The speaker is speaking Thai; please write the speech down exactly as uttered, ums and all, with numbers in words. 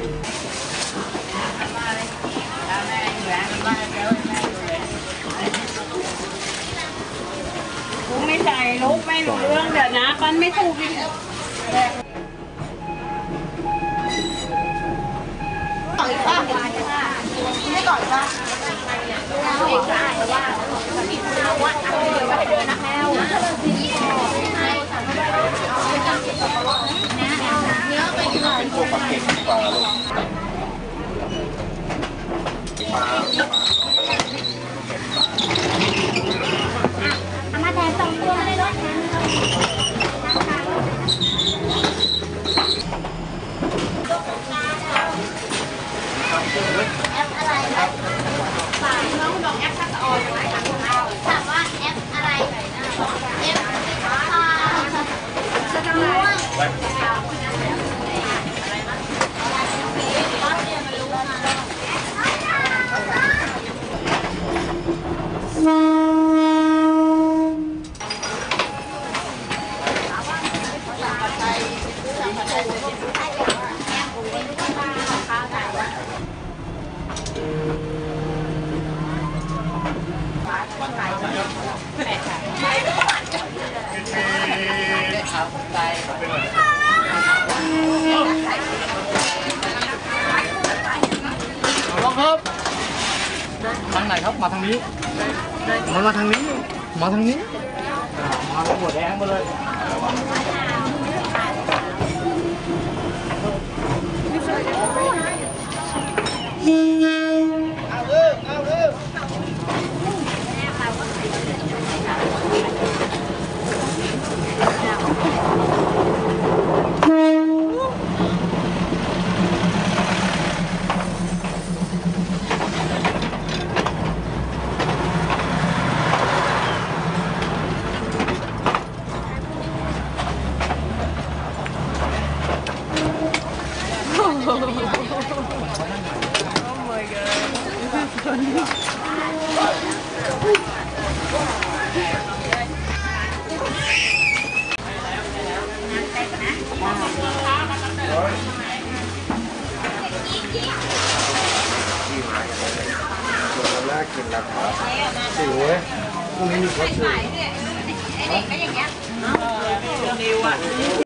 กูไม่ใส่ลูกไม่รู้เรื่องเดี๋ยวนะปั้นไม่ถูกต่อยป้าไม่ต่อยป้าเอกได้ว่าผิดนะว่าอะไรว่าเดินนะแมวเป็นตัวปักเก็ตปลาลูกมาแทนสองตัวเลยด้วยแอปอะไรฝากน้องบอกแอปทักษะออนไว้ถามถามว่าแอปอะไรแอปอ่าจะทำอะไรลองครับทางไหนครับมาทางนี้มันมาทางนี้มาทางนี้มาหัวแดงมาเลยเอาเร็วเอาเร็วแรกกินแล้วครับสิวเลยพรุ่งนี้มีคอสตูมไอเด็กก็อย่างเงี้ยนิวอ่ะ